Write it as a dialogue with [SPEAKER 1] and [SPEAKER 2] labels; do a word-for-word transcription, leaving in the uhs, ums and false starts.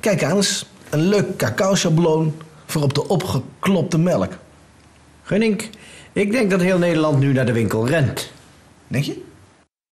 [SPEAKER 1] Kijk aan eens, een leuk cacao-schabloon voor op de opgeklopte melk.
[SPEAKER 2] Gunning, ik denk dat heel Nederland nu naar de winkel rent.
[SPEAKER 1] Denk je?